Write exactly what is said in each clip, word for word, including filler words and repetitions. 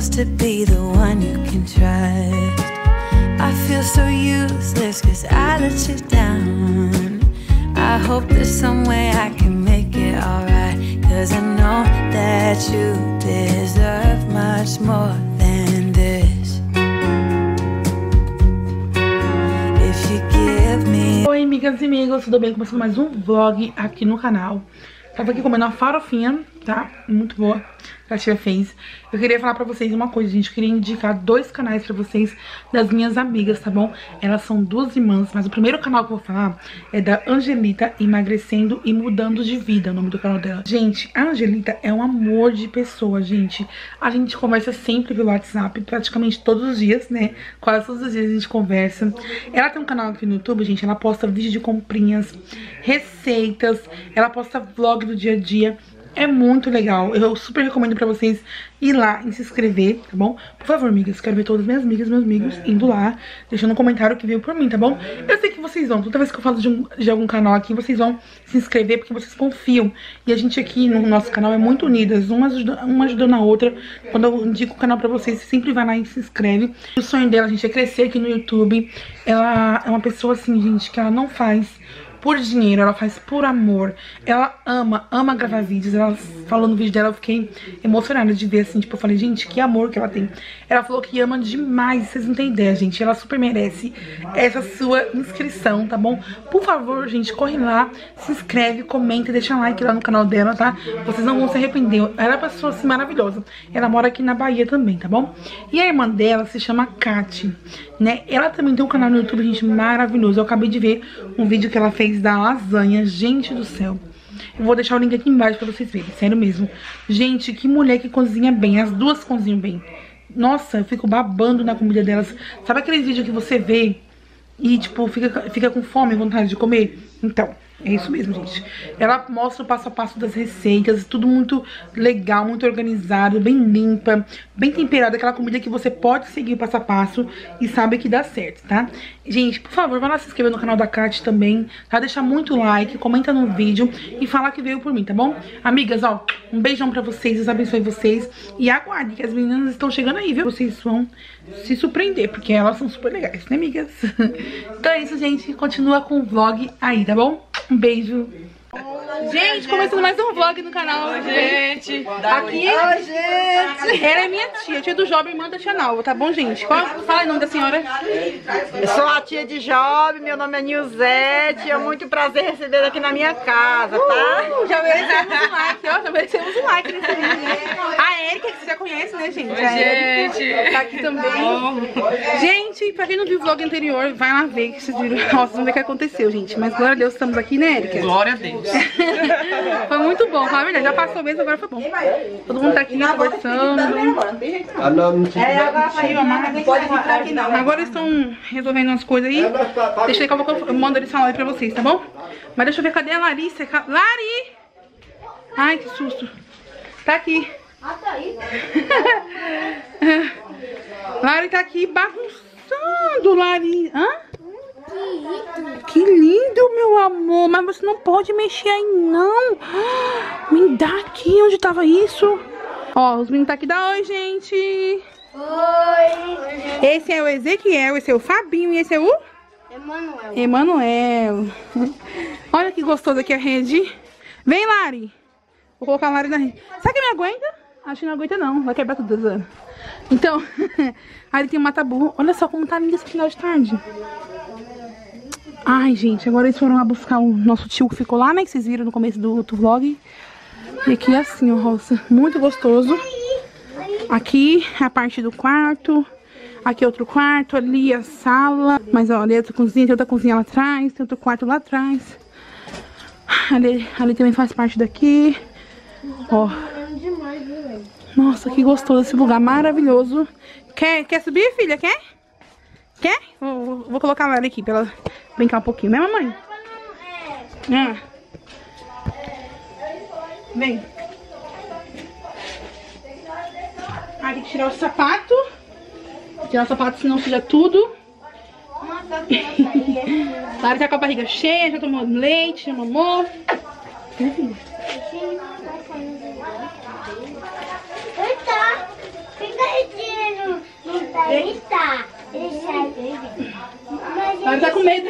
supposed to be the one you can trust. I feel so useless cause I let you down. I hope there's some way I can make it alright, cause I know that you deserve much more than this. If you give me... Oi, amigas e amigos, tudo bem? Começando mais um vlog aqui no canal. Tava aqui comendo uma farofinha, tá? Muito boa, que a tia fez. Eu queria falar pra vocês uma coisa, gente. Eu queria indicar dois canais pra vocês das minhas amigas, tá bom? Elas são duas irmãs, mas o primeiro canal que eu vou falar é da Angelita Emagrecendo e Mudando de Vida, o nome do canal dela. Gente, a Angelita é um amor de pessoa, gente. A gente conversa sempre pelo WhatsApp, praticamente todos os dias, né? Quase todos os dias a gente conversa. Ela tem um canal aqui no YouTube, gente. Ela posta vídeo de comprinhas, receitas, ela posta vlog do dia a dia. É muito legal, eu super recomendo pra vocês ir lá e se inscrever, tá bom? Por favor, amigas, quero ver todas as minhas amigas e meus amigos indo lá, deixando um comentário que veio por mim, tá bom? Eu sei que vocês vão, toda vez que eu falo de, um, de algum canal aqui, vocês vão se inscrever porque vocês confiam. E a gente aqui no nosso canal é muito unidas, uma ajudando, uma ajudando a outra. Quando eu indico o canal pra vocês, você sempre vai lá e se inscreve. O sonho dela, gente, é crescer aqui no YouTube. Ela é uma pessoa assim, gente, que ela não faz por dinheiro, ela faz por amor. Ela ama, ama gravar vídeos. Ela falou no vídeo dela, eu fiquei emocionada de ver, assim, tipo, eu falei, gente, que amor que ela tem. Ela falou que ama demais, vocês não têm ideia, gente. Ela super merece essa sua inscrição, tá bom? Por favor, gente, corre lá, se inscreve, comenta, deixa um like lá no canal dela, tá? Vocês não vão se arrepender. Ela é uma pessoa, assim, maravilhosa. Ela mora aqui na Bahia também, tá bom? E a irmã dela se chama Kati, né? Ela também tem um canal no YouTube, gente, maravilhoso. Eu acabei de ver um vídeo que ela fez da lasanha, gente do céu. Eu vou deixar o link aqui embaixo pra vocês verem, sério mesmo. Gente, que mulher que cozinha bem, as duas cozinham bem. Nossa, eu fico babando na comida delas. Sabe aqueles vídeos que você vê e, tipo, fica, fica com fome, vontade de comer? Então, é isso mesmo, gente. Ela mostra o passo a passo das receitas, tudo muito legal, muito organizado, bem limpa, bem temperada, aquela comida que você pode seguir o passo a passo e sabe que dá certo, tá? Gente, por favor, vai lá se inscrever no canal da Kati também, tá? Deixar muito like, comenta no vídeo e fala que veio por mim, tá bom? Amigas, ó, um beijão pra vocês, Deus abençoe vocês e aguardem que as meninas estão chegando aí, viu? Vocês vão se surpreender, porque elas são super legais, né, amigas? Então é isso, gente, continua com o vlog aí, tá bom? Um beijo. Gente, começando mais um vlog no canal. Oi, gente. Aqui, Oi, gente. ela é minha tia, tia do Job, irmã da tia Nalva, tá bom, gente? Qual, fala o nome da senhora. Eu sou a tia de Job, meu nome é Nilzete. É muito prazer receber aqui na minha casa, tá? Uh, já merecemos um like, ó, já merecemos um like nesse vídeo. A Erika, que você já conhece, né, gente? Oi, a Erika gente. tá aqui também. Gente, pra quem não viu o vlog anterior, vai lá ver, que vocês viram. Nossa, vocês vão ver o que aconteceu, gente. Mas glória a Deus, estamos aqui, né, Erika? Glória a Deus. Foi muito bom, fala a verdade, já passou mesmo, agora foi bom. Todo mundo tá aqui conversando. Agora eles estão resolvendo umas coisas aí. Deixa eu ver como eu mando eles falar aí pra vocês, tá bom? Mas deixa eu ver, cadê a Larissa? Lari! Ai, que susto. Tá aqui. Ah, tá aí. Lari tá aqui bagunçando, Lari. Hã? Que lindo, meu amor. Mas você não pode mexer aí, não. Me dá aqui. Onde tava isso? Ó, os meninos tá aqui. Dá oi, gente. Oi. Esse é o Ezequiel, esse é o Fabinho e esse é o... Emanuel. Emanuel. Olha que gostoso aqui a rede. Vem, Lari. Vou colocar a Lari na rede. Será que me aguenta? Acho que não aguenta, não. Vai quebrar tudo, Zana. Então, aí tem um mata-burro. Olha só como tá lindo esse final de tarde. Ai, gente, agora eles foram lá buscar o nosso tio que ficou lá, né? Que vocês viram no começo do outro vlog. E aqui é assim, ó, roça. Muito gostoso. Aqui é a parte do quarto. Aqui é outro quarto, ali a sala. Mas, ó, ali é outra cozinha, tem outra cozinha lá atrás. Tem outro quarto lá atrás. Ali, ali também faz parte daqui. Ó. Nossa, que gostoso esse lugar, maravilhoso. Quer, quer subir, filha? Quer? Quer? Vou, vou colocar a Lara aqui pra ela brincar um pouquinho, né, mamãe? Ah. Vem. Ah, tem que tirar o sapato. Tirar o sapato, senão suja tudo. Lara tá com a barriga cheia, já tomou leite, já mamou. Eita, fica aí. com medo.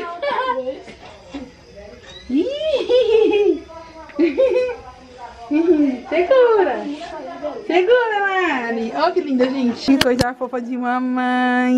Segura. Segura, Mari. Olha que linda, gente. Que coisa fofa de mamãe.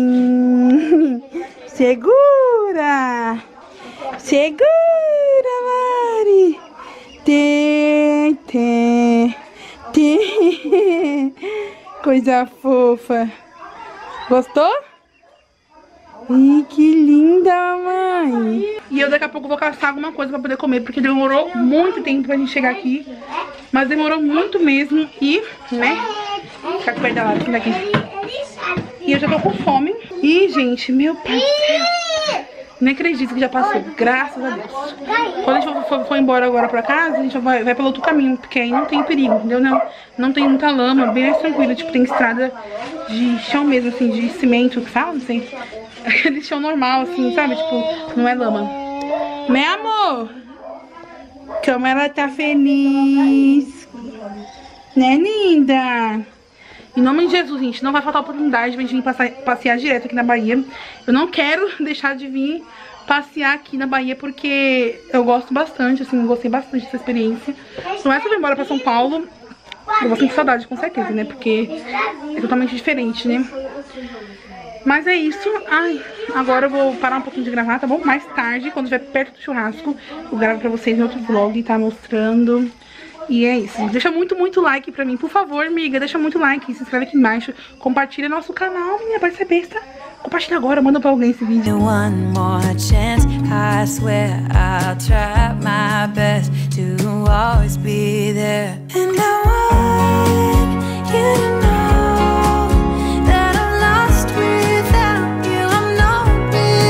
Segura. Segura, Mari. Tem, tem, tem. Coisa fofa. Gostou? Ih, que linda, mãe. E eu daqui a pouco vou caçar alguma coisa pra poder comer, porque demorou muito tempo pra gente chegar aqui. Mas demorou muito mesmo. E, né? Ficar com o pé da lata daqui. E eu já tô com fome. E, gente, meu pai do céu. Nem acredito que já passou, graças a Deus. Quando a gente for, for embora agora pra casa, a gente vai, vai pelo outro caminho, porque aí não tem perigo, entendeu? Não, não tem muita lama, bem mais tranquilo. Tipo, tem estrada de chão mesmo, assim, de cimento, que fala, não sei. Aquele chão normal, assim, sabe? Tipo, não é lama. Meu amor! Como ela tá feliz! Né, linda? Em nome de Jesus, gente, não vai faltar oportunidade de a gente vir passar, passear direto aqui na Bahia. Eu não quero deixar de vir passear aqui na Bahia, porque eu gosto bastante, assim, gostei bastante dessa experiência. Não é só vir embora pra São Paulo, eu vou sentir saudade, com certeza, né? Porque é totalmente diferente, né? Mas é isso. Ai, agora eu vou parar um pouquinho de gravar, tá bom? Mais tarde, quando estiver perto do churrasco, eu gravo pra vocês em outro vlog, tá? Mostrando. E é isso, gente. Deixa muito, muito like pra mim. Por favor, amiga, deixa muito like. Se inscreve aqui embaixo. Compartilha nosso canal, minha. Vai ser besta. Compartilha agora, manda pra alguém esse vídeo. One more chance, I swear I'll try my best to always be there. And I want you to know that I'm lost without you. I'm not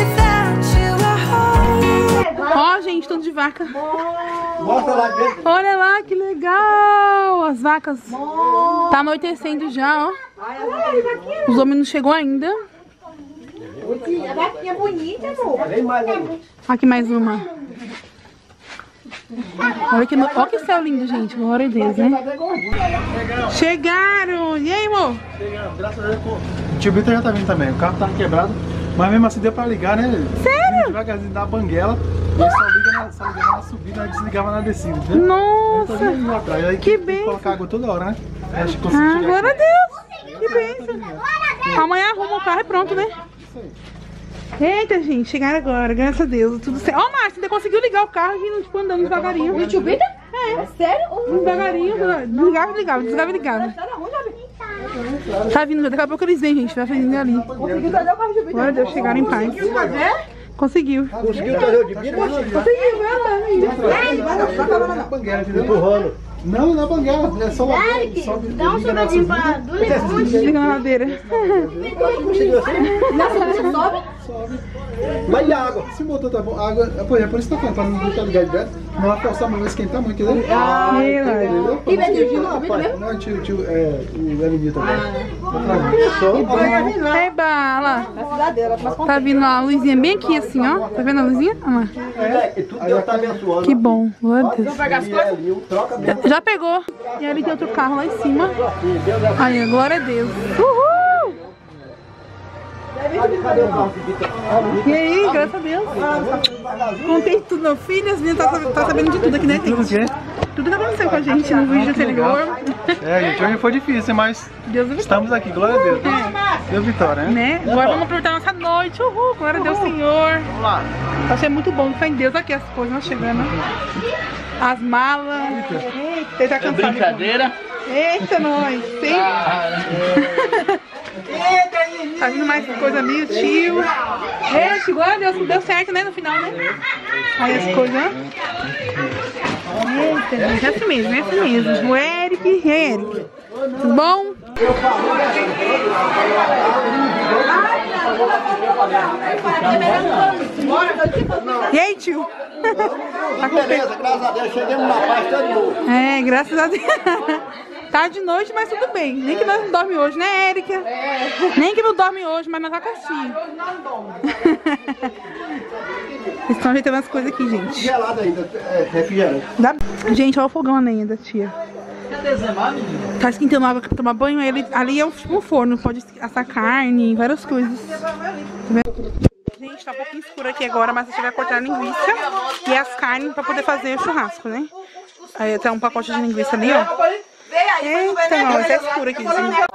without you. Ó, gente, tudo de vaca. Mostra lá dentro. Olha lá, que legal. As vacas. Tá anoitecendo já, ó. Os homens não chegou ainda. A vaquinha bonita, amor. Vem mais aí. Aqui mais uma. Olha que, no... Olha que céu lindo, gente. Glória a Deus, né? Chegaram. E aí, amor? Chegamos, graças a Deus. O tio Vitor já tá vindo também. O carro tava quebrado, mas mesmo assim deu pra ligar, né? Sério? Devagarzinho da banguela. E aí só liga na, só ligava na subida, aí desligava na descida, entendeu? Nossa. Aí, aí, Que tem que bênção. colocar água toda hora, né? Aí acho que consegui Ah, chegar glória a aqui. Deus. Que bênção. Amanhã arruma o carro e pronto, né? Eita, gente, chegaram agora, graças a Deus, tudo certo. Ó, Márcia, você conseguiu ligar o carro e tipo, andando devagarinho. O tio Vitor? É. Sério? Devagarinho, desligava e ligava, desligava e ligava. Tá vindo, daqui a pouco eles vêm, gente, vai fazendo ali. Conseguiu trazer o carro de Vitor? Glória a Deus, chegaram em paz. Conseguiu. Conseguiu trazer o de vida? Conseguiu, vai lá ainda. Na banguela, entendeu? Empurrando. Não, na banguela, é só lá. Só Dá um sobradinho pra do limão. Liga na ladeira. sobe. Vai e a água. Se o motor tá bom, a água. Por exemplo, por isso que tá falando, pra não deixar ligado direto, não vai forçar, mas vai esquentar muito, entendeu? Ah, entendeu? E vai dirigir lá, Vitor? Não, tio, tio, é, o Elinho também. Só. É bala. Na cidadela, mas Tá vindo a luzinha bem aqui, assim, ó. Tá vendo a luzinha? Olha lá. É, tudo Deus tá abençoando. Que bom, glória a Deus. pegar as coisas. Troca mesmo. Já pegou. E ali tem outro carro lá em cima. Aí, glória a Deus. Uhul! Cadê o carro? E aí, graças a Deus. Contei tudo, meu filho. As meninas tá, tá sabendo de tudo aqui, né? Tudo o quê? Tudo que aconteceu com a gente no vídeo anterior. É, gente, hoje foi difícil, mas Deus abençoe. estamos aqui, glória a Deus. Deu vitória, né? Né? Agora vamos aproveitar a nossa noite. Uhul, glória a Deus, Senhor. Vamos lá. Achei muito bom, fé em Deus aqui as coisas não chegando. As malas. Eita, você tá cansado. Brincadeira. Eita, nós. Sim. Tá vindo mais coisa ali, o tio. Eita, glória a Deus, deu certo, né, no final, né? Aí as coisas, ó. Eita, gente, é assim mesmo, é assim mesmo. O Eric, e aí, Eric? Tudo bom? E aí, tio? Tá com Beleza, graças a Deus, chegamos na paz todo mundo. É, graças a Deus. Tá de noite, mas tudo bem. Nem que nós não dorme hoje, né, Érica? Nem que não dorme hoje, mas nós tá curtindo. Eles estão ajeitando as coisas aqui, gente. Gelado ainda, é, refrigerante. Dá... Gente, olha o fogão ali da tia. Tá esquentando água pra tomar banho. Ali, ali é um, tipo um forno, pode assar carne, várias coisas. Tá vendo? Gente, tá um pouquinho escuro aqui agora, mas a gente vai cortar a linguiça e as carnes pra poder fazer o churrasco, né? Aí tem um pacote de linguiça ali, ó. Eita, não, tá escuro aqui. Assim.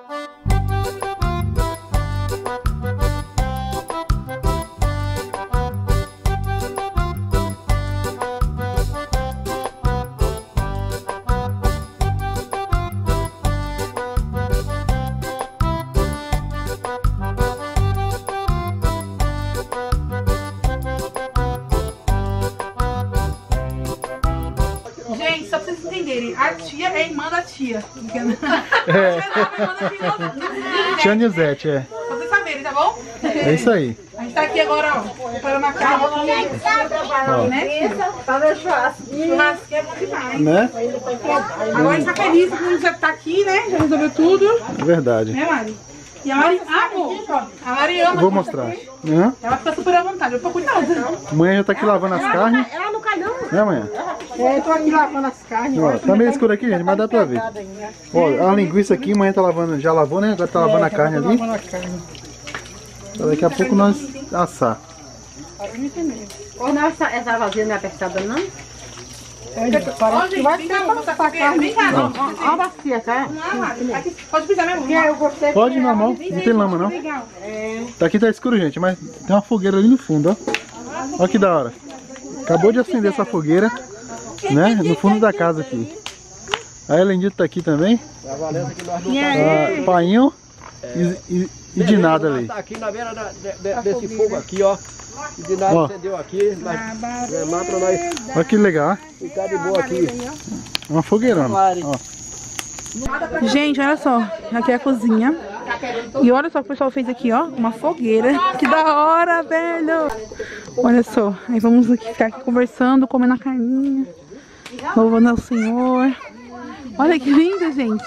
Gente, só pra vocês entenderem, a tia é irmã da tia. É. Tia Nilzete, é. Pra vocês saberem, tá bom? É isso aí. A gente tá aqui agora, ó, preparando a carne aqui, né? Fazer churrasquinho. Churrasquinho é bom demais. Né? Agora a gente tá feliz que já tá aqui, né? Já resolveu tudo. É verdade. Né, Mari? E a Mari, ah, amor, a Mari ama. Vou mostrar. Uhum. Ela fica super à vontade, eu tô cuidando. Amanhã já tá aqui lavando as carnes. Ela não cai não. Né, amanhã? É, eu tô aqui lavando as carnes. Ó, tá meio escuro aqui, gente, mas dá pra ver. Ó, a linguiça aqui, amanhã tá lavando, já lavou, né? Agora tá lavando a carne ali. Então, daqui a pouco nós assar. Ô, não, essa, essa vazia não é apertada, não? Ó, gente, vem cá, vou botar pra cá. Vem cá, não. Ó a bacia, tá? Aqui, pode pisar mesmo. Eu gostei. Pode, normal, não tem lama não. Legal. Tá aqui tá escuro, gente, mas tem uma fogueira ali no fundo, ó. Ó que da hora. Acabou de acender essa fogueira, né? No fundo da casa aqui. A Elendito tá aqui também. Ah, Painho e, e, e de nada ali. Tá aqui na beira da, de, de, desse fogo aqui, ó. E de nada Ó. acendeu aqui, mas é mais pra nós Olha que legal, ó. ficar de boa aqui. Uma fogueirona. Ó. Gente, olha só, aqui é a cozinha. E olha só o que o pessoal fez aqui, ó, uma fogueira. Que da hora, velho! Olha só, aí vamos aqui, ficar aqui conversando, comendo a carninha, louvando ao Senhor. Olha que lindo, gente!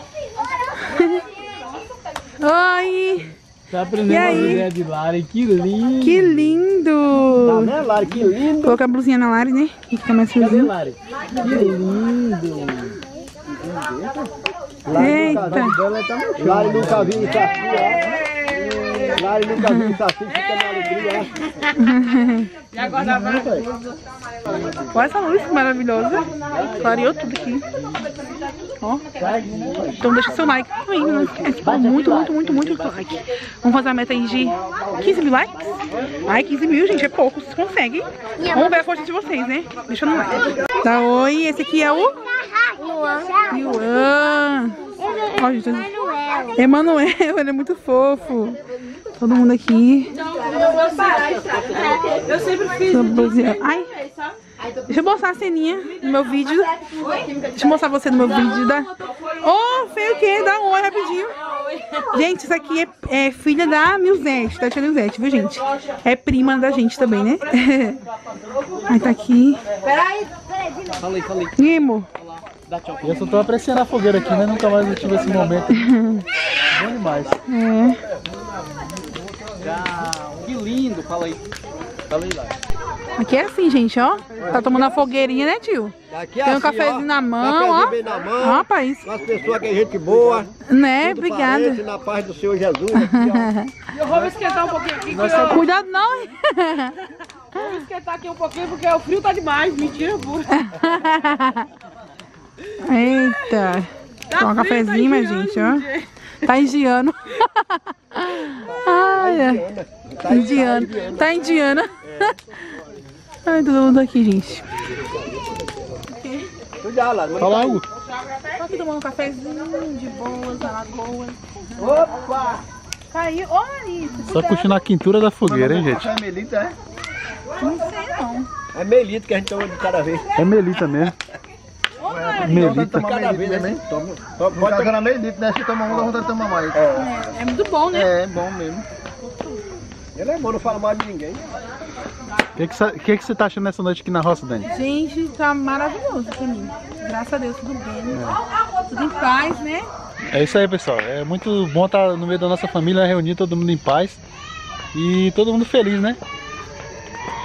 Oi! Tá aprendendo E aí? a mulher de Lari, que lindo! Que lindo! Tá vendo, Lari? Que lindo! Colocar a blusinha na Lari, né? Que fica mais Cadê, friozinho. Lari? Que lindo! Eita! Dela tá no Lari nunca viu isso aqui, ó. Lari nunca viu isso aqui, fica na alegria, ó. E agora vai. Olha essa luz que maravilhosa. Clareou tudo aqui. Ó. Então deixa seu like também, não esquece. Muito, muito, muito, muito like. Vamos fazer a meta aí de quinze mil likes? Ai, quinze mil, gente, é pouco, vocês conseguem. Vamos ver a força de vocês, né? Deixa no like. Tá, oi, esse aqui é o Luan. Ó, gente, Emanuel, ele é muito fofo. Todo mundo aqui. Eu sempre fiz. Ai, deixa eu mostrar a ceninha no meu vídeo. Deixa eu mostrar você no meu vídeo. Da... Oh, feio o quê? Dá um oi rapidinho. Gente, isso aqui é, é filha da Nilzete, da tia Nilzete, viu, gente? É prima da gente também, né? Aí tá aqui. Falei, falei. Nimo. Eu só tô apreciando a fogueira aqui, né? Nunca mais eu tive esse momento. Bom demais. É. Que lindo, fala aí. Fala aí, Lari. Aqui é assim, gente, ó. Tá tomando a fogueirinha, né, tio? Aqui é Tem um assim, cafezinho ó, na mão, cafezinho ó. bem na mão. Ó, rapaz. Com as pessoas que é gente boa. Né, tudo obrigada. parente, na paz do Senhor Jesus. Aqui, Eu vou me esquentar um pouquinho aqui. Nossa, eu... cuidado não, hein? Vou me esquentar aqui um pouquinho porque o frio tá demais. Mentira, pô. Eita. Tá Toma um frio, cafezinho, tá minha higiano, gente, ó. gente. Tá indiano. Ai, ai. ó. Indiano. Tá indiana. Ai, todo mundo aqui, gente. Cuidado, Lari. Fala algo. Tô aqui tomando um cafezinho de boas, na lagoa. Opa! Caiu. Ô, Marisa. Só curtindo a quintura da fogueira, hein, gente? É melita, é? Não sei, não. É melito que a gente toma de cada vez. É melita mesmo. Ô, Marisa. Melita. Cada vez, né? Toma. Toma- Pode Pode pegar na melita, né? Se toma um, dá vontade de tomar mais. É muito bom, né? É, bom mesmo. Ele é bom, não fala mal de ninguém. O que, que, você- que, que você tá achando nessa noite aqui na roça, Dani? Gente, tá maravilhoso pra mim. Graças a Deus, tudo bem. Tudo em paz, né? É isso aí, pessoal. É muito bom estar no meio da nossa família, reunir todo mundo em paz e todo mundo feliz, né?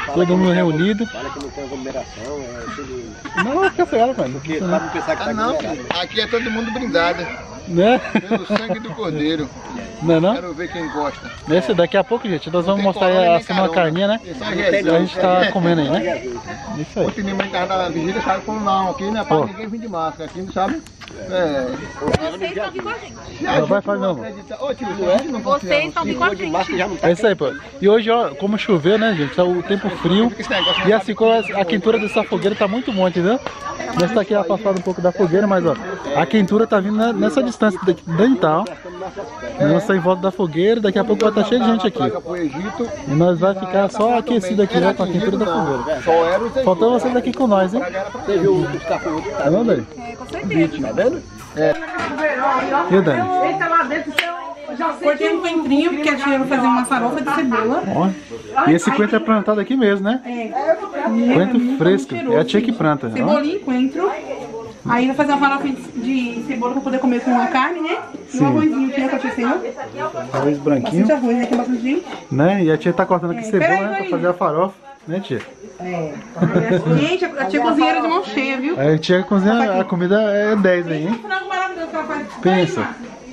todo mundo reunido. Fala que não tem aglomeração, é tudo... Não, fica cegado, pai. Não Porque precisa, pra não. não pensar que tá Ah, não, aglomerado. filho. Aqui é todo mundo brindado. Né? Pelo sangue do cordeiro. Não é não? Quero ver quem gosta. Esse daqui a pouco, gente, nós vamos Tem mostrar corona aí nem assim uma carona. carninha, né? Isso é Que resenha. a gente tá comendo aí, né? Isso aí. Ontem minha mãe tava na vigília, sabe como não. Aqui não é pra Ó. ninguém vir de máscara. Aqui não sabe. É. Vocês estão aqui com a gente. Não vai fazer não. Acredita. Ô tio, não é? Não Vocês estão aqui com a De máscara gente. já não tá. É isso aí, pô. E hoje, ó, como choveu, né, gente? Tá o tempo frio. E assim, com a, a quentura dessa fogueira tá muito bom, entendeu? Nós tá aqui afastado um pouco da fogueira, mas ó, a quentura tá vindo na- nessa distância daqui, dental. Nós tá em volta da fogueira, daqui a pouco vai estar cheio de gente aqui. Pro Egito. E nós vai ficar só aquecido aqui, né, com a quentura da fogueira. Só era os Faltou vocês aqui com nós, hein? Você viu os cachorros que Tá vendo, Dani? tá vendo? E o Dani? Eita, lá dentro, já cortei um coentrinho, porque a tia vai fazer uma farofa de cebola. Ó. E esse coentro é plantado aqui mesmo, né? Coentro fresco. É a tia que planta. Ó. Cebolinha e coentro. Aí vai fazer uma farofa de cebola pra poder comer com a carne, né? E Sim. um arrozinho que aconteceu. Arroz branquinho, Bastante arroz, né? Que é bastante gente. né? E a tia tá cortando aqui É, cebola, peraí, né? Pra peraí. fazer a farofa. Né, tia? Gente, a tia cozinheira de mão cheia, viu? A tia cozinha, a comida é dez aí, hein? Frango maravilhoso que ela faz. Pensa.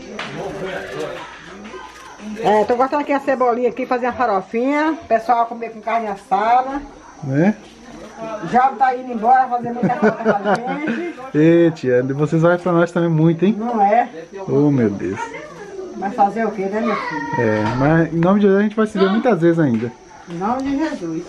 É, tô cortando aqui a cebolinha aqui, fazer uma farofinha. O pessoal comer com carne assada. Né? Já tá indo embora fazer muita coisa pra gente. E tia, vocês olham pra nós também muito, hein? Não é? Oh, meu Deus. Mas fazer o quê, né, meu filho? É, mas em nome de Deus a gente vai se ver muitas vezes ainda. Em nome de Jesus.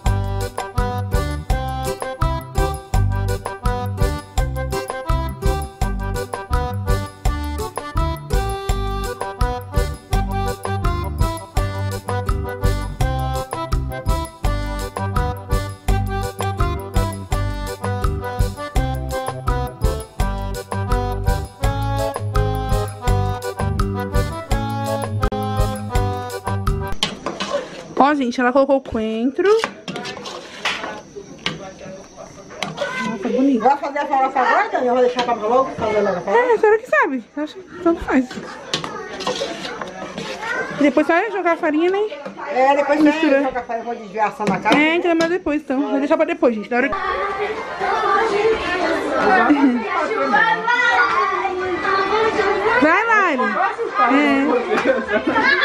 Ó, gente, ela colocou o coentro. Nossa, bonito. Vai fazer a farofa agora, Daniel? Vai deixar pra logo fazer logo a farofa? É, a senhora que sabe. Eu acho que tanto faz. E depois só jogar a farinha, né? É, depois Mistura. você joga a farinha, eu vou desviar a ação na casa. É, então é mais depois, então. Vai deixar pra depois, gente. Da hora que... Vai, Lari. É.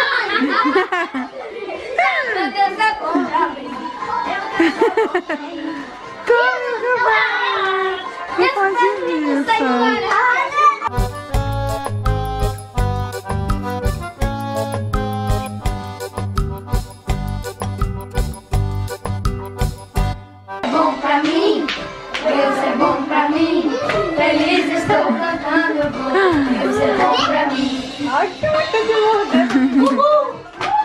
Como vai? Não pode isso. Bom pra mim, Deus é bom pra mim. Feliz estou cantando, bom. Deus é bom pra mim. Ai, que coisa de morder. Uhul!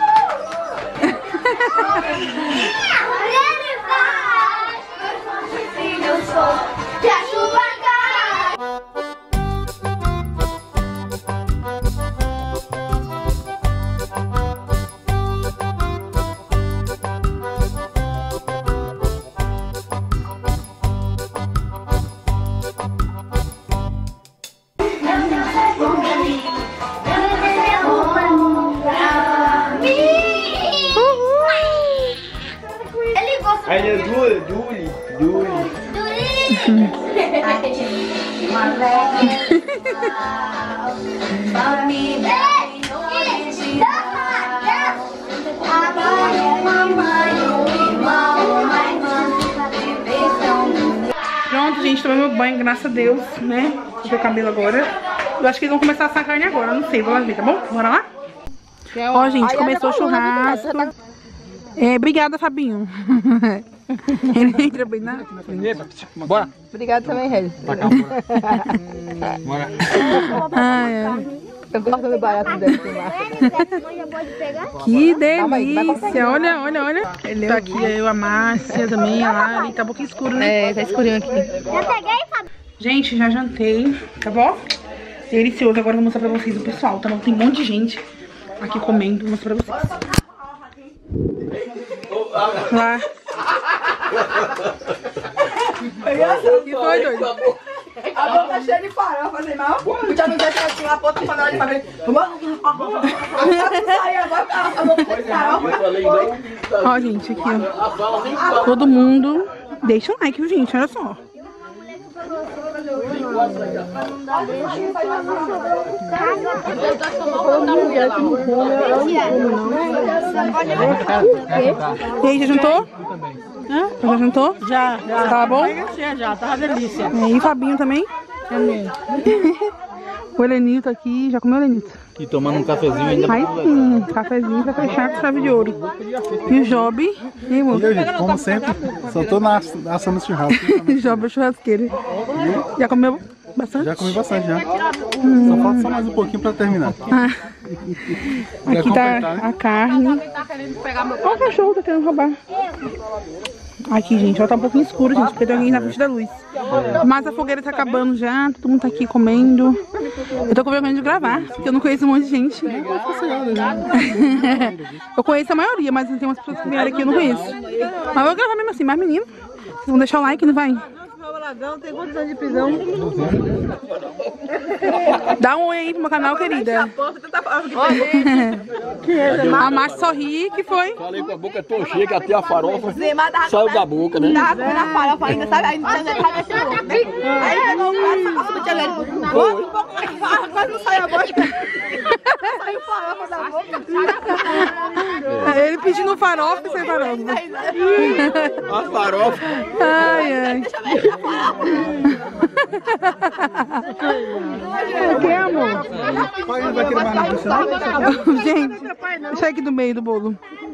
Ele vai, filho, eu sou, que a chuva cai. Ele gosta Aí é Duli, Duli, Duli. Pronto, gente, tomei meu banho, graças a Deus, né? Cortei o cabelo agora. Eu acho que eles vão começar a assar carne agora, não sei, vou lá ver, tá bom? Bora lá? Ó, gente, começou o churrasco. É, obrigada, Fabinho. Ele entra bem na... Bora! Obrigado também, Regis. Bora! Ai, ai. Eu gosto do barato desse Que delícia! Olha, olha, olha. Tá aqui eu, a Márcia também, a Lari. Tá um pouquinho escuro, né? É, tá escurinho aqui. Já peguei, Fábio. Gente, já jantei, tá bom? Delicioso. Agora eu vou mostrar pra vocês o pessoal, tá bom? Tem um monte de gente aqui comendo. Vou mostrar pra vocês. Lá. Que foi, doido? A boca cheia de farofa, fazer mal. O já não deixa assim, a ponta panela de fazer. Ó, gente, aqui, ó. Todo mundo deixa o like, viu, gente? Olha só. E aí, já jantou? Hã? Já jantou? Já, já. Tá bom? Já, tá uma delícia. E aí, Fabinho também? Também. O Helenito aqui, já comeu o Helenito? E tomando um cafezinho ainda. Aí sim, cafezinho pra fechar com chave de ouro. E o Job? E aí, amor? E aí, gente, como sempre, só tô na, assando churrasco. Job é churrasqueiro. Já comeu bastante? Já comi bastante, já. Hum. Só falta só mais um pouquinho pra terminar. Ah. Pra Aqui tá completar, né? a carne. Olha o cachorro, tá querendo roubar. Aqui, gente, ó, tá um pouquinho escuro, gente, porque tem alguém na frente da luz. Mas a fogueira tá acabando já, todo mundo tá aqui comendo. Eu tô com vergonha de gravar, porque eu não conheço um monte de gente. Eu conheço a maioria, mas tem umas pessoas que vieram aqui que eu não conheço. Mas eu vou gravar mesmo assim, mas menino, vocês vão deixar o like, não vai? Tem quantos anos de prisão? Dá um oi aí pro meu canal, querida. A Márcia sorri, que foi? Falei com a boca tão cheia que até a farofa saiu da boca, né? Tava comendo a farofa ainda, sabe? Aí não tinha nada desse louco, né? Aí ele pegou o prato, farofa do tia Lely. Quase não saiu a boca. Saiu farofa da boca. Ele pedindo farofa e sem farofa. A farofa. Ai, ai. O que, amor? Pai não vai querer mais nada, você não? Gente, deixa aqui do meio do bolo.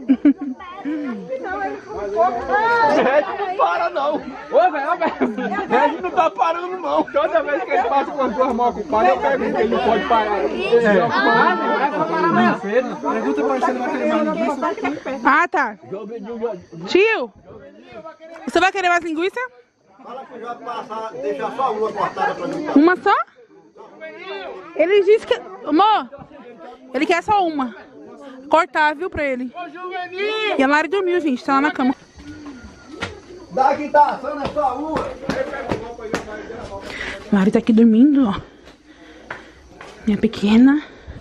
Não para não. Ô, velho, velho. A gente não tá parando não. Toda vez que ele passa com as duas mãos com o pai, eu pergunto se ele não pode parar. É. Ah, não vai parar mais cedo. Pergunta pra você, não vai querer mais linguiça. Ah, tá. Tio, você vai querer mais linguiça? Fala que já passar, deixa só uma cortada pra mim. Uma só? Ele disse que... Amor, ele quer só uma. Cortar, viu, pra ele. E a Lari dormiu, gente, tá lá na cama. Daqui tá assando é só uma. A Lari tá aqui dormindo, ó. Minha pequena.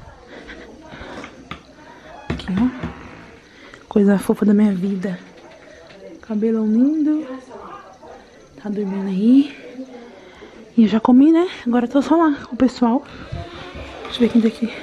Aqui, ó. Coisa fofa da minha vida. Cabelão lindo. Tá dormindo aí. E eu já comi, né? Agora eu tô só lá com o pessoal. Deixa eu ver quem tá aqui.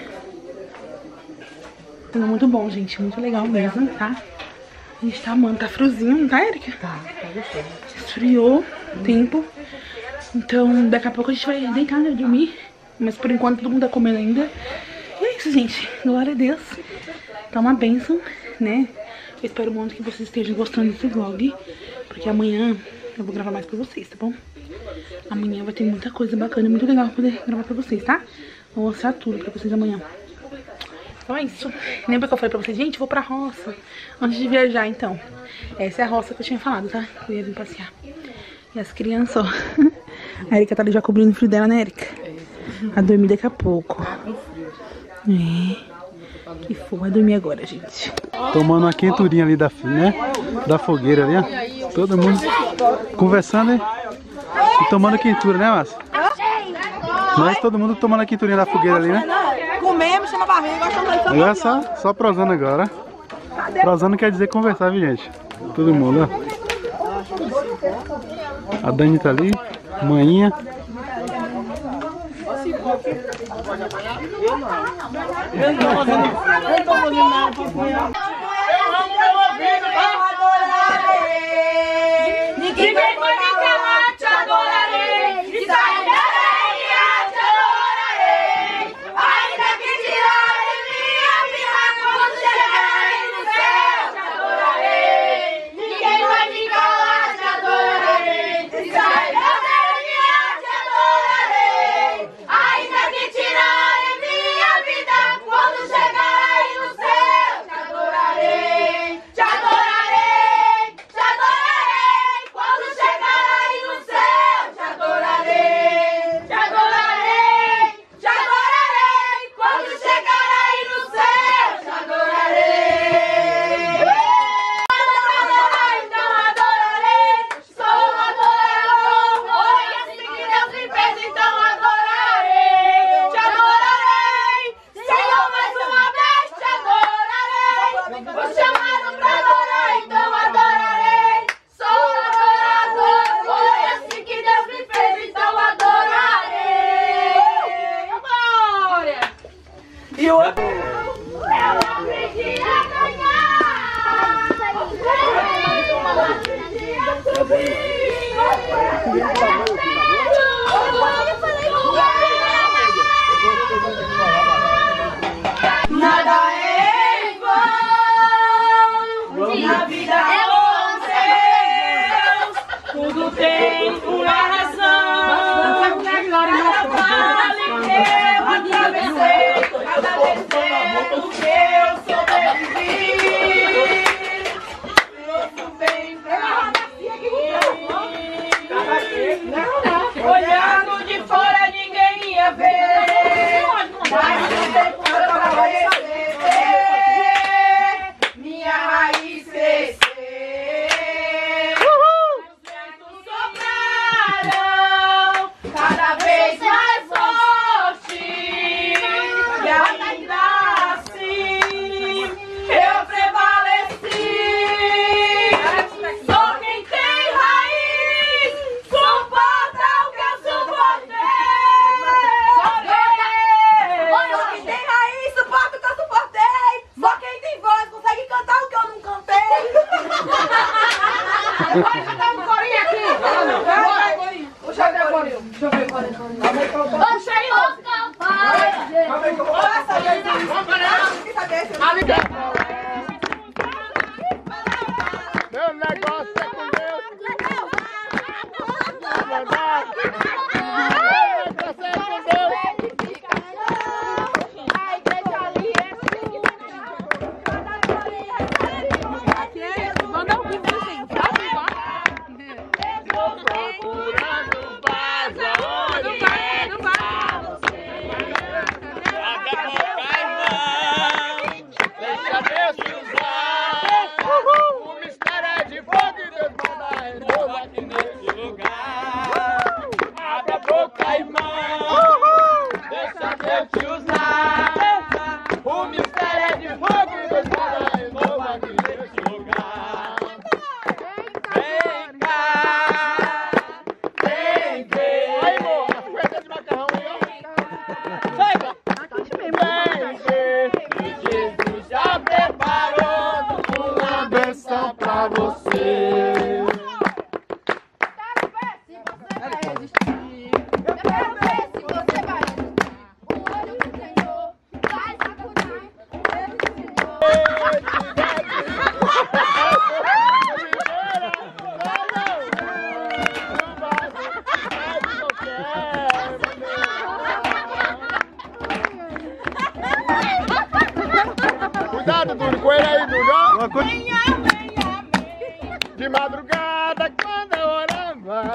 Tá muito bom, gente. Muito legal mesmo, tá? A gente tá amando. Tá friozinho, não tá, Erika? Tá, tá gostoso. Esfriou o tempo. Então, daqui a pouco a gente vai deitar, né? Dormir. Mas por enquanto todo mundo tá comendo ainda. E é isso, gente. Glória a Deus. Tá uma bênção, né? Eu espero muito que vocês estejam gostando desse vlog. Porque amanhã eu vou gravar mais pra vocês, tá bom? Amanhã vai ter muita coisa bacana, muito legal pra poder gravar pra vocês, tá? Vou mostrar tudo pra vocês amanhã. Então é isso. Lembra que eu falei pra vocês, gente, vou pra roça antes de viajar, então. Essa é a roça que eu tinha falado, tá? Eu ia vir passear. E as crianças, ó. A Erika tá ali já cobrindo o frio dela, né, Erika? Vai dormir daqui a pouco. É. Que for, vai dormir agora, gente. Tomando uma quenturinha ali da, né, da fogueira ali, ó. Todo mundo conversando, hein? E tomando quentura, né, Márcia? Nós, todo mundo tomando a quenturinha da fogueira ali, né? Comemos, chama a barriga, gostamos Agora é só, só prosando agora. Prosando quer dizer conversar, viu, gente? Todo mundo, ó. A Dani tá ali, manhinha. Eu não tô ouvindo, eu não tô ouvindo nada, papai. Ninguém pode me calar, te adorarei. Israelarei, te adorarei. Ainda que tirarem minha vida, quando chegarei no céu, te adorarei. Ninguém vai me calar, te adorarei. Israelarei, te adorarei. Ainda que tirarem minha vida, quando chegarei no céu, te adorarei. Te adorarei. aprendi a ganhar. Eu aprendi a subir. Nada é em vão. Na vida com Deus, tudo tem uma razão. Cada vale que eu atravessei, cada deserto que eu sobrevivi. Nosso bem pra mim. Olhando de fora ninguém ia ver, mas não tem para receber minha raiz crescer. Os ventos sopraram cada vez mais forte, e ainda assim eu prevaleci. Só quem tem raiz suporta o que eu suportei. Só quem tem raiz suporta o que eu suportei. Só quem tem voz consegue cantar o que eu não cantei. Pode cantar um corinho aqui. Vai, corinho. Puxa aí o corinho. Deixa eu ver o corinho. Puxa aí, Oscar. Nossa, gente. Vamos parar. Meu negócio é com Deus. É verdade. Meu negócio é com Deus. A igreja ali é manda o vídeo, gente. Procurando paz aonde é que tá você. Abre a boca, irmão. Deixa Deus te usar. O mistério é de fogo e Deus manda renovo aqui nesse lugar. Abre a boca, irmão. Deixa Deus te usar. O mistério é de fogo e Deus manda renovo aqui nesse lugar. Vem cá. Vem ver. Aí, amor, a festa de macarrão aí, ó. Vem ver que Jesus já preparou uma bênção pra você. Quero ver se você vai resistir. Eu quero ver se você vai resistir. O olho do Senhor vai sacudir. O olho do Senhor. Cuidado, Duro, com ele aí, Duro. Uma coisa- De madrugada, quando eu orava.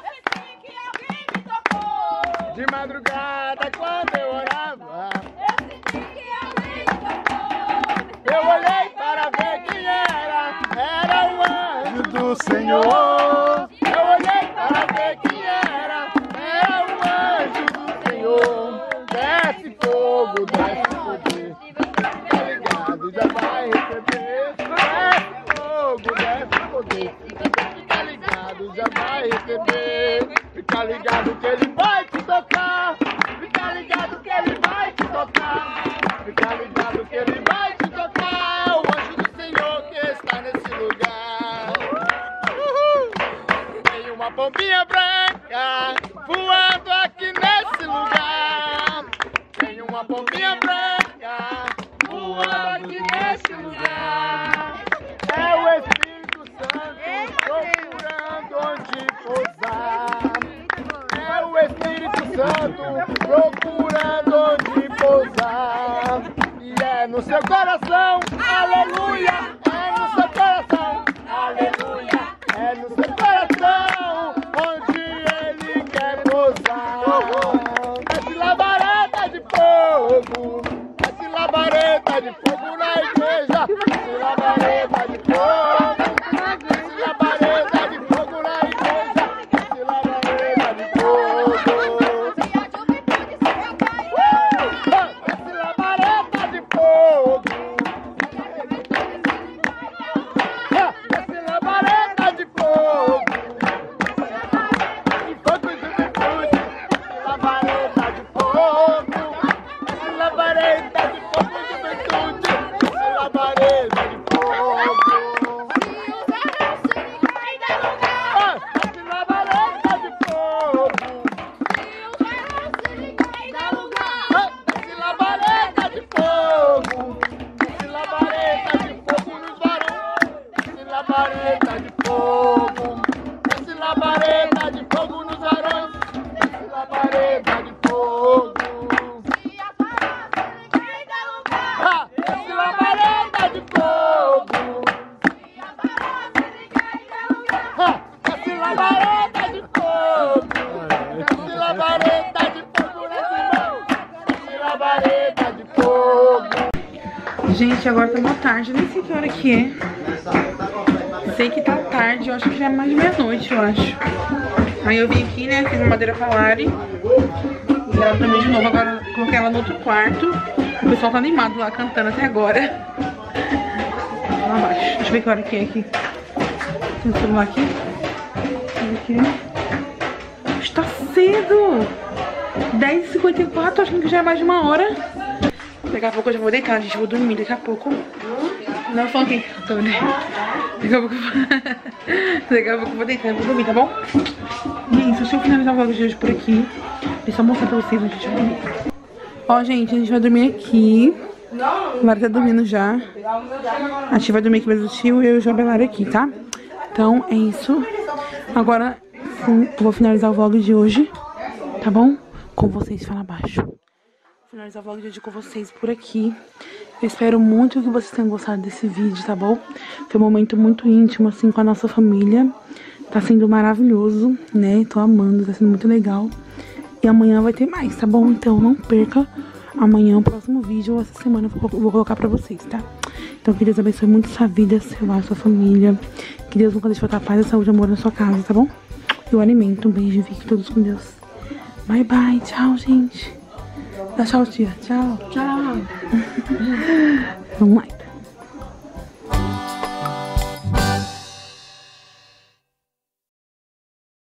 De madrugada, quando eu orava. Eu olhei para ver quem era. Era o anjo do Senhor. Eu olhei para ver quem era. Era o anjo do Senhor. Desce fogo, desce poder. Tá ligado, já vai receber. Desce fogo, desce poder. Fica ligado, já vai receber. Fica ligado que ele vai te tocar. Fica ligado que ele vai te tocar. Fica ligado que ele vai te tocar. É o anjo do Senhor que está nesse lugar. Tem uma pombinha branca voando aqui nesse lugar. Tem uma pombinha branca voando aqui nesse lugar. É o Espírito Santo procurando onde pousar. É o Espírito Santo procurando onde pousar. E é no seu coração, aleluia. É no seu coração, aleluia. É no seu coração onde ele quer pousar. Esse labareda de fogo, esse labareda de fogo na igreja. Esse labareda de fogo, esse labareda de fogo na igreja. Esse labareda de fogo. Esse labareda de fogo. Esse labareda de fogo. De fogo e juventude. Labareda de fogo. Esse labareda de fogo e juventude. Gente, agora tá uma tarde, nem sei que hora que é. Sei que tá tarde, eu acho que já é mais de meia-noite, eu acho. Aí eu vim aqui, né, fiz uma madeira pra Lari. E ela dormiu de novo, agora coloquei ela no outro quarto. O pessoal tá animado lá, cantando até agora. Lá abaixo, deixa eu ver que hora que é aqui. Tem o celular aqui. Aqui. Está cedo! dez e cinquenta e quatro, acho que já é mais de uma hora. Daqui a pouco eu já vou deitar, gente. Vou dormir daqui a pouco. Não, só aqui. Tô, né? Daqui a pouco Daqui a pouco eu vou deitar, eu vou dormir, tá bom? E é isso, deixa eu finalizar o vlog de hoje por aqui. Deixa eu só mostrar pra vocês onde a gente vai dormir. Ó, gente, a gente vai dormir aqui. A Lara tá dormindo já. A Tia vai dormir aqui mesmo, o tio e eu e o Jobelar aqui, tá? Então, é isso. Agora, sim, eu vou finalizar o vlog de hoje, tá bom? Com vocês, fala abaixo. Vou finalizar o vlog de hoje com vocês por aqui. Eu espero muito que vocês tenham gostado desse vídeo, tá bom? Foi um momento muito íntimo, assim, com a nossa família. Tá sendo maravilhoso, né? Tô amando, tá sendo muito legal. E amanhã vai ter mais, tá bom? Então não perca. Amanhã, o próximo vídeo, essa semana, eu vou colocar pra vocês, tá? Então que Deus abençoe muito sua vida, seu lar, sua família. Que Deus nunca deixe faltar paz, saúde e amor na sua casa, tá bom? E o alimento. Um beijo, fiquem todos com Deus. Bye, bye. Tchau, gente. Dá tchau, tia. Tchau. Tchau. Vamos lá.